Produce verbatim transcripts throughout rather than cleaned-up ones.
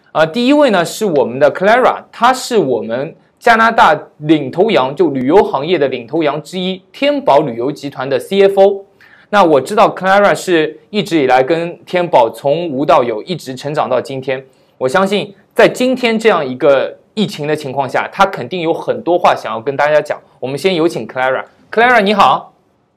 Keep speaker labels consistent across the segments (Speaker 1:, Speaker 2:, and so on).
Speaker 1: 呃，第一位呢是我们的 Clara， 她是我们加拿大领头羊，就旅游行业的领头羊之一，天宝旅游集团的 C F O。那我知道 Clara 是一直以来跟天宝从无到有，一直成长到今天。我相信在今天这样一个疫情的情况下，她肯定有很多话想要跟大家讲。我们先有请 Clara。Clara 你好。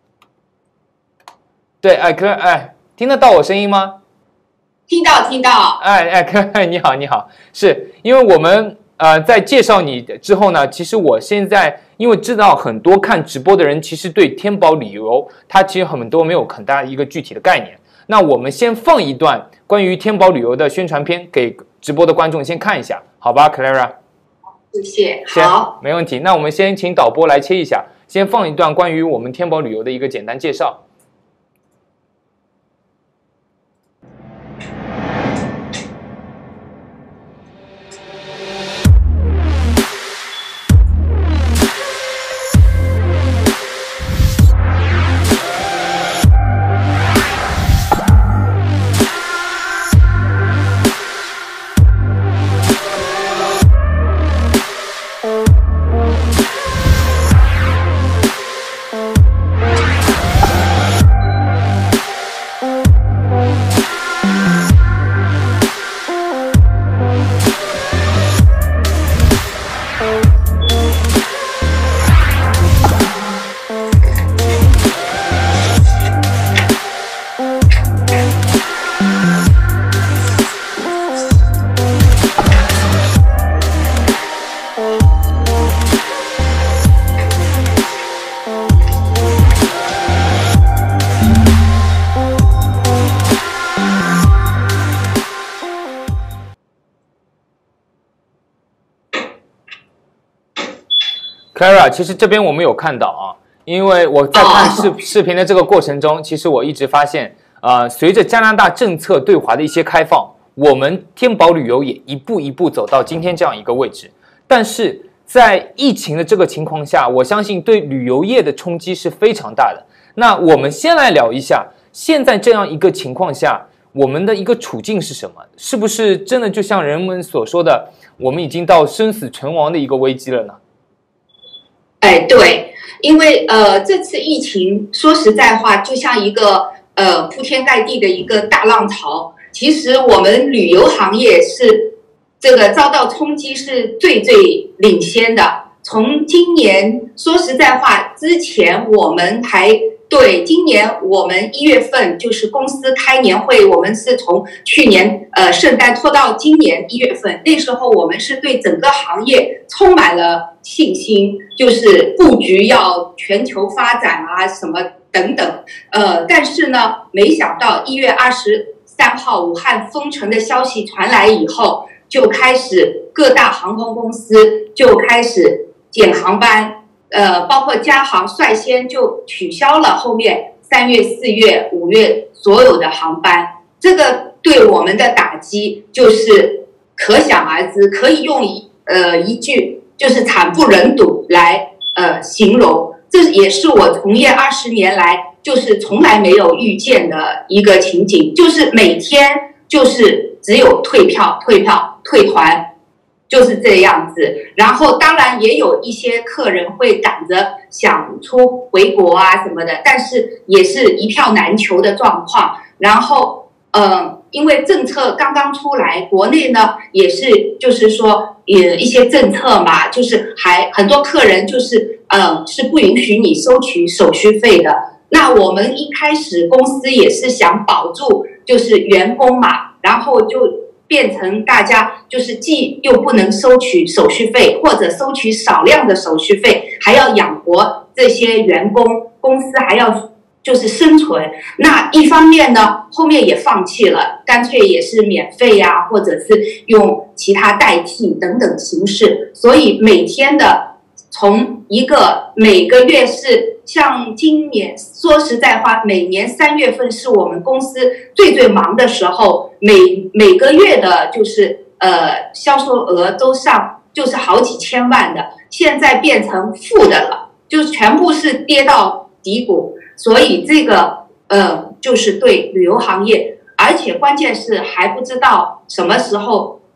Speaker 1: 对，哎 ，Clara， 哎，听得到我声音吗？
Speaker 2: 听到，听到。
Speaker 1: 哎哎，Clara 你好，你好。是因为我们呃在介绍你之后呢，其实我现在因为知道很多看直播的人，其实对天宝旅游，他其实很多没有很大一个具体的概念。那我们先放一段关于天宝旅游的宣传片给直播的观众先看一下，好吧 ，Clara？
Speaker 2: 谢谢。好，
Speaker 1: 没问题。那我们先请导播来切一下，先放一段关于我们天宝旅游的一个简单介绍。Clara， 其实这边我们有看到啊，因为我在看视视频的这个过程中，其实我一直发现，呃，随着加拿大政策对华的一些开放，我们天宝旅游也一步一步走到今天这样一个位置。但是在疫情的这个情况下，我相信对旅游业的冲击是非常大的。那我们先来聊一下，现在这样一个情况下，我们的一个处境是什么？是不是真的就像人们所说的，我们已经到生死存亡的一个危机了呢？
Speaker 2: 哎，对，因为呃，这次疫情说实在话，就像一个呃铺天盖地的一个大浪潮。其实我们旅游行业是这个遭到冲击是最最领先的。从今年说实在话，之前我们还对今年我们一月份就是公司开年会，我们是从去年呃圣诞拖到今年一月份，那时候我们是对整个行业充满了信心，就是布局要全球发展啊什么等等，呃，但是呢，没想到一月二十三号武汉封城的消息传来以后，就开始各大航空公司就开始减航班。呃，包括加航率先就取消了后面三月、四月、五月所有的航班，这个对我们的打击就是可想而知，可以用一呃一句就是惨不忍睹来呃形容。这也是我从业二十年来就是从来没有遇见的一个情景，就是每天就是只有退票、退票、退团。就是这样子，然后当然也有一些客人会赶着想出回国啊什么的，但是也是一票难求的状况。然后，呃，因为政策刚刚出来，国内呢也是就是说，呃，一些政策嘛，就是还很多客人就是呃是不允许你收取手续费的。那我们一开始公司也是想保住就是员工嘛，然后就。变成大家就是既又不能收取手续费，或者收取少量的手续费，还要养活这些员工，公司还要就是生存。那一方面呢，后面也放弃了，干脆也是免费呀、啊，或者是用其他代替等等形式。所以每天的从一个每个月是像今年说实在话，每年三月份是我们公司最最忙的时候，每每个月的就是呃销售额都上就是好几千万的，现在变成负的了，就全部是跌到低谷。所以这个呃就是对旅游行业，而且关键是还不知道什么时候。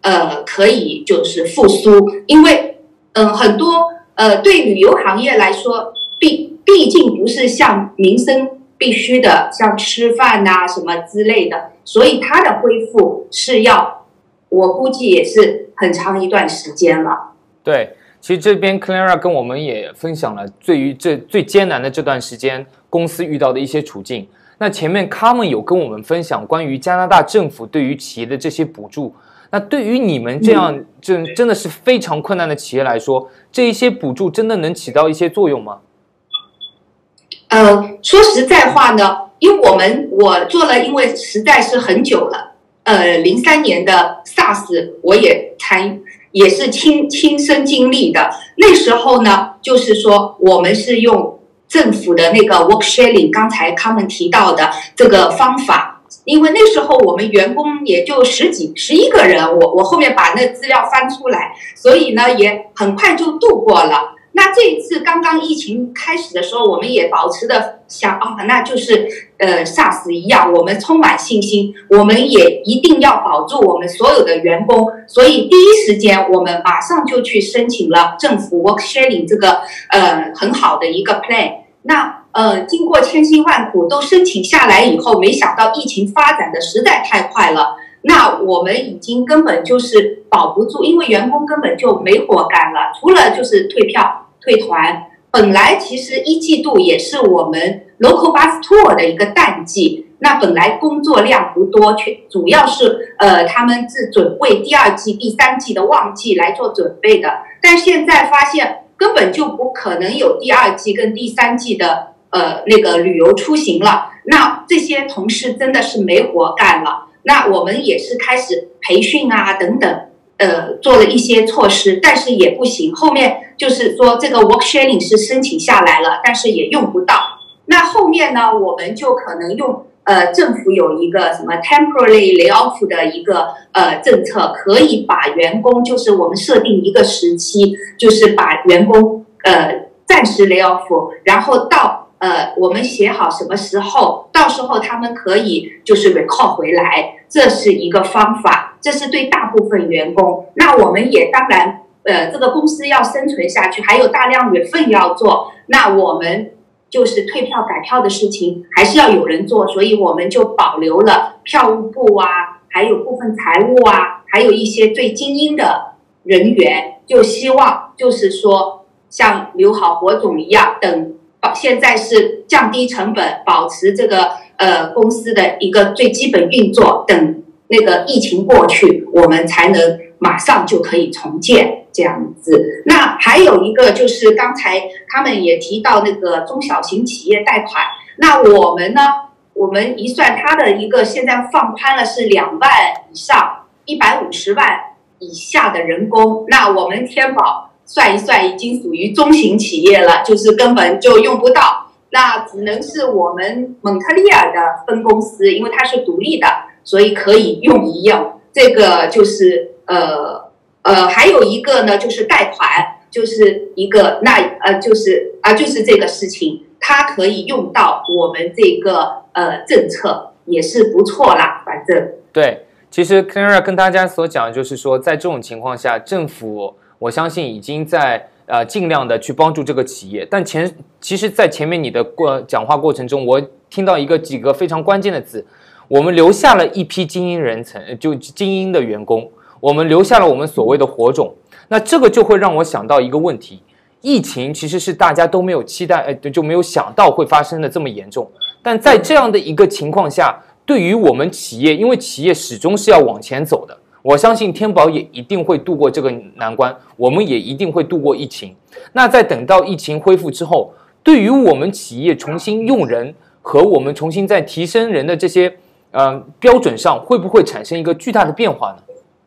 Speaker 2: 呃可以就是复苏，因为嗯、呃、很多呃对旅游行业来说，毕毕竟不是像民生必须的，像吃饭呐、啊、什么之类的，所以它的恢复是要，我估计也是很长一段时间了。
Speaker 1: 对，其实这边 Clara 跟我们也分享了对于这最艰难的这段时间公司遇到的一些处境。那前面 Carmen 有跟我们分享关于加拿大政府对于企业的这些补助，那对于你们这样真真的是非常困难的企业来说，这一些补助真的能起到一些作用吗？
Speaker 2: 呃，说实在话呢，因为我们我做了，因为实在是很久了，呃，零三年的 SARS 我也参也是亲亲身经历的。那时候呢，就是说我们是用政府的那个 work sharing， 刚才他们提到的这个方法，因为那时候我们员工也就十几十一个人，我我后面把那资料翻出来，所以呢也很快就度过了。那这一次刚刚疫情开始的时候，我们也保持的想啊，那就是呃 SARS 一样，我们充满信心，我们也一定要保住我们所有的员工，所以第一时间我们马上就去申请了政府 work sharing 这个呃很好的一个 plan。那呃经过千辛万苦都申请下来以后，没想到疫情发展的实在太快了。那我们已经根本就是保不住，因为员工根本就没活干了，除了就是退票。退团，本来其实一季度也是我们 local bus tour 的一个淡季，那本来工作量不多，却主要是呃他们是准备第二季、第三季的旺季来做准备的，但现在发现根本就不可能有第二季跟第三季的呃那个旅游出行了，那这些同事真的是没活干了，那我们也是开始培训啊等等。呃，做了一些措施，但是也不行。后面就是说这个 work sharing 是申请下来了，但是也用不到。那后面呢，我们就可能用呃政府有一个什么 temporary layoff 的一个呃政策，可以把员工就是我们设定一个时期，就是把员工呃暂时 layoff， 然后到呃我们写好什么时候，到时候他们可以就是 recall 回来，这是一个方法。这是对大部分员工，那我们也当然，呃，这个公司要生存下去，还有大量月份要做，那我们就是退票改票的事情还是要有人做，所以我们就保留了票务部啊，还有部分财务啊，还有一些最精英的人员，就希望就是说像刘好火总一样，等现在是降低成本，保持这个呃公司的一个最基本运作，等。那个疫情过去，我们才能马上就可以重建这样子。那还有一个就是刚才他们也提到那个中小型企业贷款，那我们呢，我们一算它的一个现在放宽了是两万以上，一百五十万以下的人工，那我们天宝算一算已经属于中型企业了，就是根本就用不到，那只能是我们蒙特利尔的分公司，因为它是独立的。所以可以用一用，这个就是呃呃，还有一个呢，就是贷款，就是一个那呃，就是啊，就是这个事情，它可以用到我们这个呃政策，也是不错啦，反正。
Speaker 1: 对，其实 Clara 跟大家所讲，就是说，在这种情况下，政府我相信已经在呃尽量的去帮助这个企业，但前其实，在前面你的过讲话过程中，我听到一个几个非常关键的字。我们留下了一批精英人层，就精英的员工，我们留下了我们所谓的火种。那这个就会让我想到一个问题：疫情其实是大家都没有期待，呃，就没有想到会发生的这么严重。但在这样的一个情况下，对于我们企业，因为企业始终是要往前走的，我相信天宝也一定会度过这个难关，我们也一定会度过疫情。那在等到疫情恢复之后，对于我们企业重新用人和我们重新再提升人的这些。呃，标准上会不会产生一个巨大的变化呢？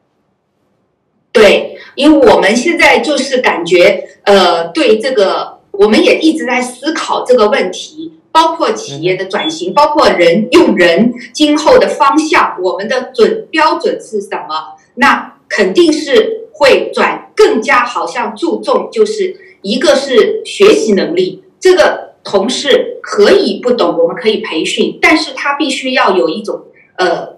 Speaker 2: 对，因为我们现在就是感觉，呃，对这个，我们也一直在思考这个问题，包括企业的转型，包括人用人今后的方向，我们的准标准是什么？那肯定是会转更加好像注重，就是一个是学习能力，这个。同事可以不懂，我们可以培训，但是他必须要有一种呃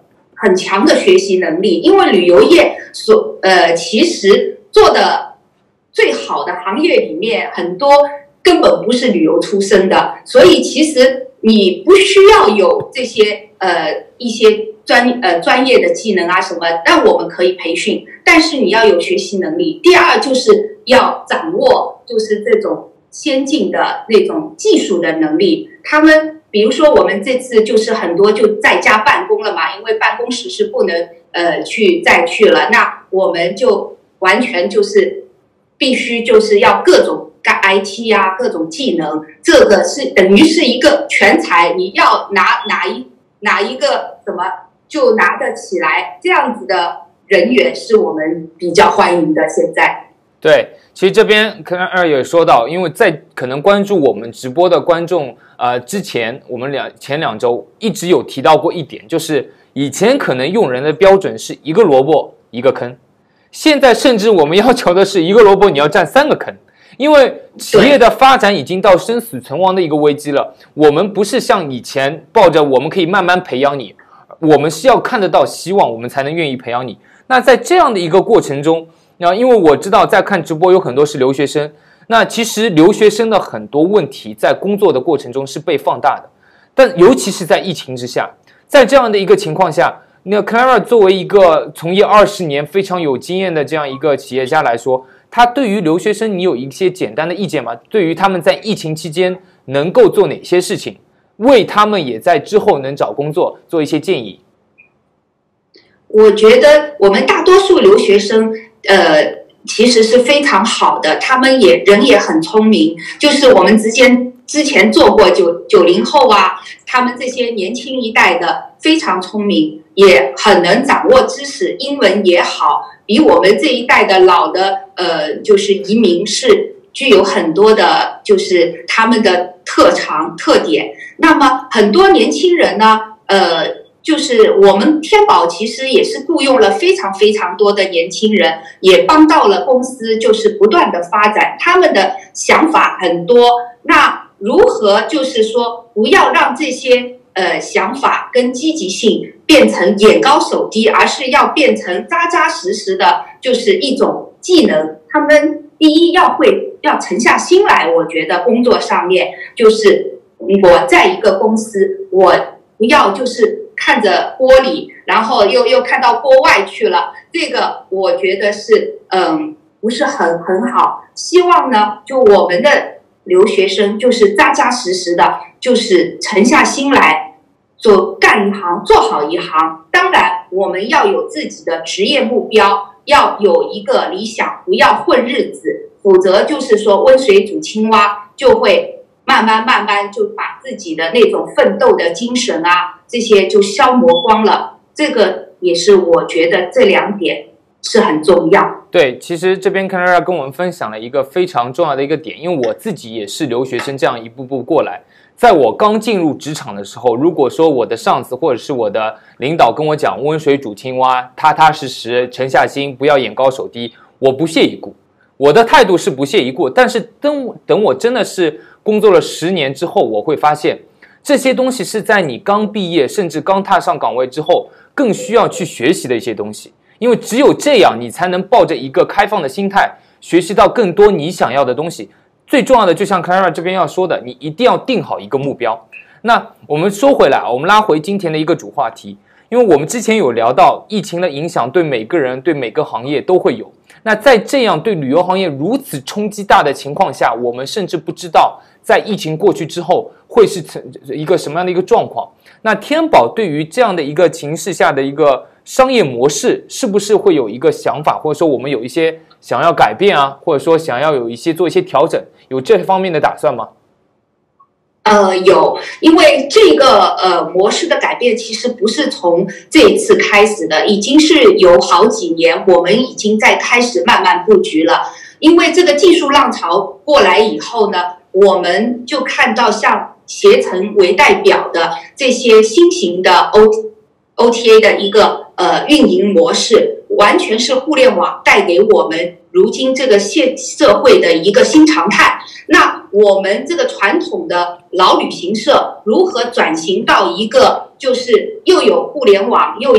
Speaker 2: 很强的学习能力，因为旅游业所呃其实做的最好的行业里面，很多根本不是旅游出身的，所以其实你不需要有这些呃一些专呃专业的技能啊什么，但我们可以培训，但是你要有学习能力。第二就是要掌握就是这种先进的那种技术的能力，他们。比如说，我们这次就是很多就在家办公了嘛，因为办公室是不能呃去再去了，那我们就完全就是必须就是要各种干 I T 啊，各种技能，这个是等于是一个全才，你要拿哪一哪一个什么就拿得起来，这样子的人员是我们比较欢迎的。现在
Speaker 1: 对。其实这边可能二也说到，因为在可能关注我们直播的观众，呃，之前我们两前两周一直有提到过一点，就是以前可能用人的标准是一个萝卜一个坑，现在甚至我们要求的是一个萝卜你要占三个坑，因为企业的发展已经到生死存亡的一个危机了。我们不是像以前抱着我们可以慢慢培养你，我们是要看得到希望，我们才能愿意培养你。那在这样的一个过程中，那因为我知道在看直播有很多是留学生，那其实留学生的很多问题在工作的过程中是被放大的，但尤其是在疫情之下，在这样的一个情况下，那 Clara 作为一个从业二十年非常有经验的这样一个企业家来说，他对于留学生你有一些简单的意见吗？对于他们在疫情期间能够做哪些事情，为他们也在之后能找工作做一些建议？
Speaker 2: 我觉得我们大多数留学生呃，其实是非常好的，他们也人也很聪明。就是我们之前之前做过九九零后啊，他们这些年轻一代的非常聪明，也很能掌握知识，英文也好，比我们这一代的老的呃，就是移民是具有很多的，就是他们的特长特点。那么很多年轻人呢，呃。就是我们天宝其实也是雇佣了非常非常多的年轻人，也帮到了公司，就是不断的发展，他们的想法很多。那如何就是说不要让这些呃想法跟积极性变成眼高手低，而是要变成扎扎实实的，就是一种技能。他们第一要会要沉下心来，我觉得工作上面就是我在一个公司，我不要就是看着玻璃，然后又又看到锅外去了，这个我觉得是嗯不是很很好。希望呢，就我们的留学生就是扎扎实实的，就是沉下心来做干一行，做好一行。当然，我们要有自己的职业目标，要有一个理想，不要混日子，否则就是说温水煮青蛙，就会慢慢慢慢就把自己的那种奋斗的精神啊，这些就消磨光了。这个也是我觉得这两点是很重要。
Speaker 1: 对，其实这边 Clara 跟我们分享了一个非常重要的一个点，因为我自己也是留学生，这样一步步过来。在我刚进入职场的时候，如果说我的上司或者是我的领导跟我讲温水煮青蛙，踏踏实实沉下心，不要眼高手低，我不屑一顾，我的态度是不屑一顾。但是等等我真的是工作了十年之后，我会发现这些东西是在你刚毕业甚至刚踏上岗位之后更需要去学习的一些东西，因为只有这样你才能抱着一个开放的心态学习到更多你想要的东西。最重要的就像 Clara 这边要说的，你一定要定好一个目标。那我们说回来，我们拉回今天的一个主话题，因为我们之前有聊到疫情的影响对每个人对每个行业都会有，那在这样对旅游行业如此冲击大的情况下，我们甚至不知道在疫情过去之后会是一个什么样的一个状况。那天宝对于这样的一个情势下的一个商业模式是不是会有一个想法，或者说我们有一些想要改变啊，或者说想要有一些做一些调整，有这方面的打算吗？
Speaker 2: 呃，有，因为这个呃模式的改变其实不是从这一次开始的，已经是有好几年，我们已经在开始慢慢布局了。因为这个技术浪潮过来以后呢，我们就看到像携程为代表的这些新型的 O O T A 的一个呃运营模式，完全是互联网带给我们如今这个现社会的一个新常态。那我们这个传统的老旅行社如何转型到一个就是又有互联网又有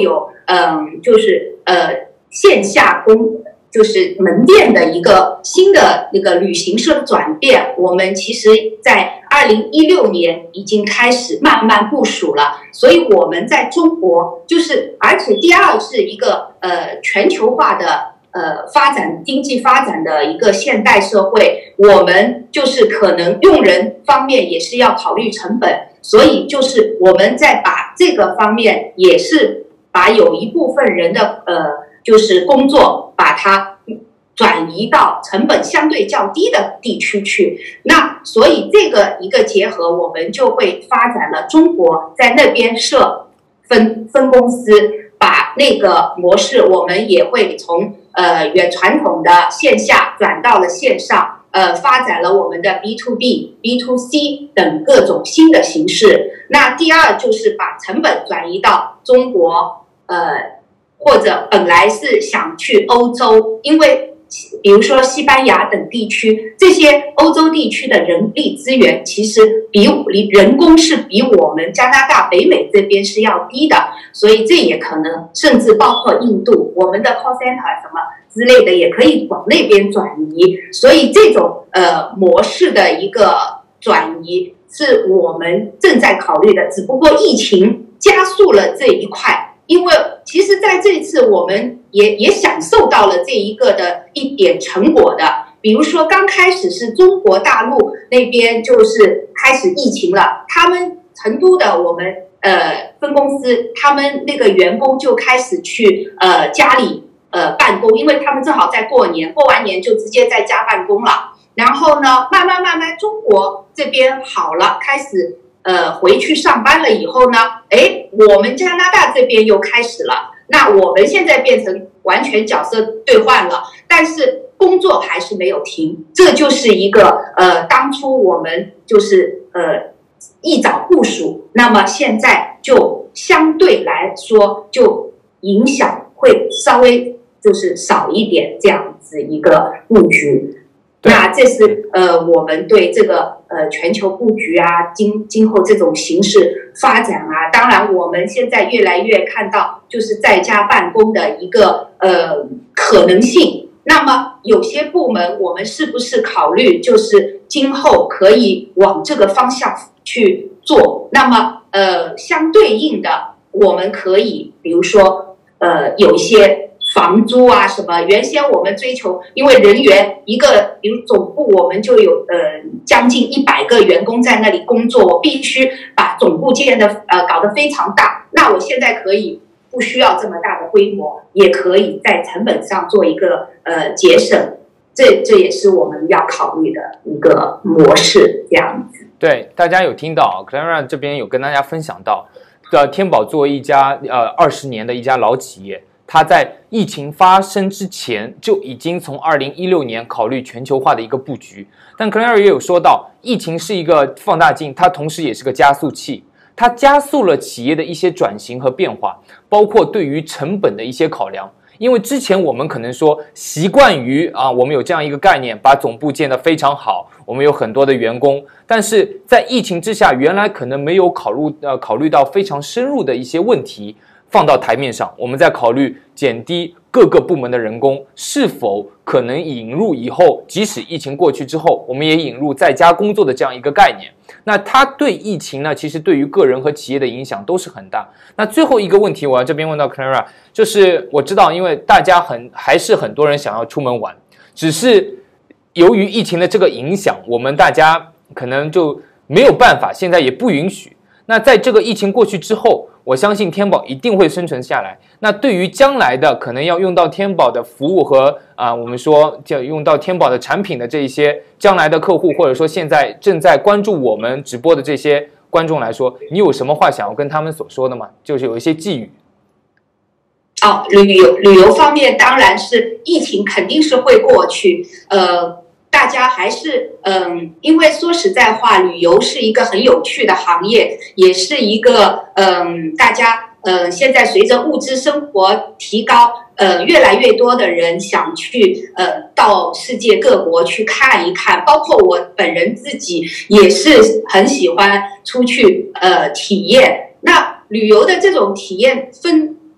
Speaker 2: 嗯，就是呃线下工。就是门店的一个新的那个旅行社的转变，我们其实在二零一六年已经开始慢慢部署了。所以我们在中国就是，而且第二是一个呃全球化的呃发展经济发展的一个现代社会，我们就是可能用人方面也是要考虑成本，所以就是我们在把这个方面也是把有一部分人的呃。就是工作把它转移到成本相对较低的地区去，那所以这个一个结合，我们就会发展了中国在那边设分分公司，把那个模式我们也会从呃原传统的线下转到了线上，呃发展了我们的 B to B、B to C 等各种新的形式。那第二就是把成本转移到中国，呃。或者本来是想去欧洲，因为比如说西班牙等地区，这些欧洲地区的人力资源其实比人工是比我们加拿大、北美这边是要低的，所以这也可能甚至包括印度，我们的 call center 什么之类的也可以往那边转移。所以这种呃模式的一个转移是我们正在考虑的，只不过疫情加速了这一块。因为其实在这次我们也也享受到了这一个的一点成果的，比如说刚开始是中国大陆那边就是开始疫情了，他们成都的我们呃分公司，他们那个员工就开始去呃家里呃办公，因为他们正好在过年，过完年就直接在家办公了。然后呢，慢慢慢慢中国这边好了，开始。呃，回去上班了以后呢，哎，我们加拿大这边又开始了。那我们现在变成完全角色兑换了，但是工作还是没有停。这就是一个呃，当初我们就是呃一早部署，那么现在就相对来说就影响会稍微就是少一点这样子一个布局。那这是呃我们对这个呃全球布局啊，今今后这种形势发展啊，当然我们现在越来越看到就是在家办公的一个呃可能性。那么有些部门我们是不是考虑就是今后可以往这个方向去做？那么呃相对应的，我们可以比如说呃有一些。房租啊什么，原先我们追求，因为人员一个，比如总部我们就有呃将近一百个员工在那里工作，我必须把总部建的呃搞得非常大。那我现在可以不需要这么大的规模，也可以在成本上做一个呃节省，这这也是我们要考虑的一个模式，这样子。
Speaker 1: 对，大家有听到 Clara 这边有跟大家分享到，呃，天宝作为一家呃二十年的一家老企业。它在疫情发生之前就已经从二零一六年考虑全球化的一个布局，但 Clara 也有说到，疫情是一个放大镜，它同时也是个加速器，它加速了企业的一些转型和变化，包括对于成本的一些考量。因为之前我们可能说习惯于啊，我们有这样一个概念，把总部建得非常好，我们有很多的员工，但是在疫情之下，原来可能没有考虑呃考虑到非常深入的一些问题。放到台面上，我们再考虑减低各个部门的人工，是否可能引入以后，即使疫情过去之后，我们也引入在家工作的这样一个概念。那它对疫情呢，其实对于个人和企业的影响都是很大。那最后一个问题，我要这边问到 Clara， 就是我知道，因为大家很还是很多人想要出门玩，只是由于疫情的这个影响，我们大家可能就没有办法，现在也不允许。那在这个疫情过去之后，我相信天宝一定会生存下来。那对于将来的可能要用到天宝的服务和啊、呃，我们说叫用到天宝的产品的这一些将来的客户，或者说现在正在关注我们直播的这些观众来说，你有什么话想要跟他们所说的吗？就是有一些寄语。
Speaker 2: 哦，旅游旅游方面当然是疫情肯定是会过去，呃。大家还是嗯，因为说实在话，旅游是一个很有趣的行业，也是一个嗯，大家呃，现在随着物质生活提高，呃，越来越多的人想去呃到世界各国去看一看，包括我本人自己也是很喜欢出去呃体验。那旅游的这种体验分。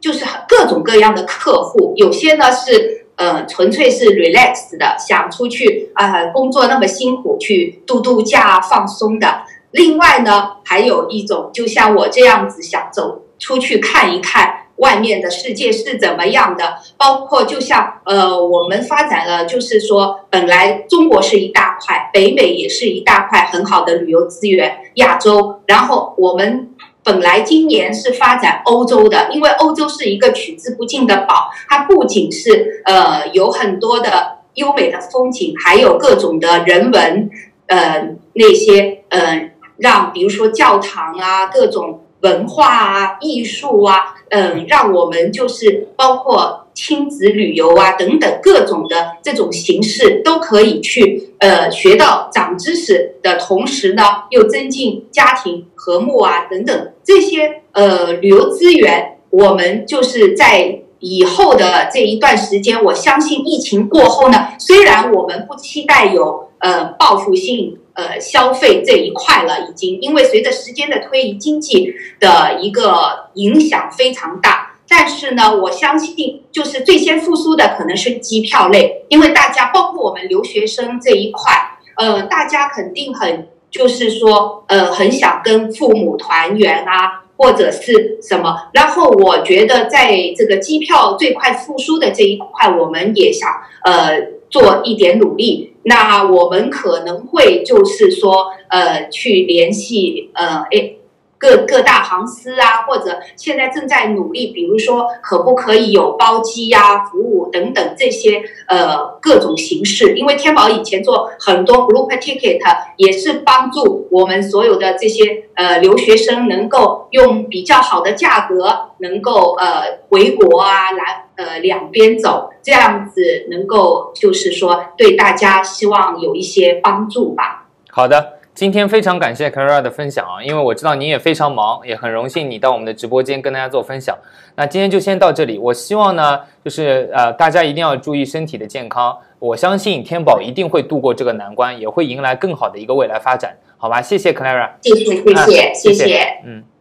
Speaker 2: 就是各种各样的客户，有些呢是呃纯粹是 relax 的，想出去啊、呃、工作那么辛苦去度度假放松的。另外呢，还有一种就像我这样子想走出去看一看外面的世界是怎么样的，包括就像呃我们发展了，就是说本来中国是一大块，北美也是一大块很好的旅游资源，亚洲，然后我们本来今年是发展欧洲的，因为欧洲是一个取之不尽的宝，它不仅是呃有很多的优美的风景，还有各种的人文，呃那些呃让比如说教堂啊，各种文化啊、艺术啊，嗯，让我们就是包括亲子旅游啊等等各种的这种形式都可以去呃学到长知识的同时呢，又增进家庭和睦啊等等这些呃旅游资源，我们就是在以后的这一段时间，我相信疫情过后呢，虽然我们不期待有呃报复性呃消费这一块了，已经因为随着时间的推移，经济的一个影响非常大。但是呢，我相信就是最先复苏的可能是机票类，因为大家包括我们留学生这一块，呃，大家肯定很就是说呃很想跟父母团圆啊。或者是什么，然后我觉得在这个机票最快复苏的这一块，我们也想呃做一点努力。那我们可能会就是说呃去联系呃诶各各大航司啊，或者现在正在努力，比如说可不可以有包机呀、服务等等这些呃各种形式。因为天宝以前做很多 group ticket， 也是帮助我们所有的这些呃留学生能够用比较好的价格，能够呃回国啊，来呃两边走，这样子能够就是说对大家希望有一些帮助吧。
Speaker 1: 好的。今天非常感谢 Clara 的分享啊，因为我知道你也非常忙，也很荣幸你到我们的直播间跟大家做分享。那今天就先到这里，我希望呢，就是呃大家一定要注意身体的健康。我相信天宝一定会度过这个难关，也会迎来更好的一个未来发展，好吧？谢谢 Clara，
Speaker 2: 谢谢谢谢、啊、谢谢，
Speaker 1: 嗯。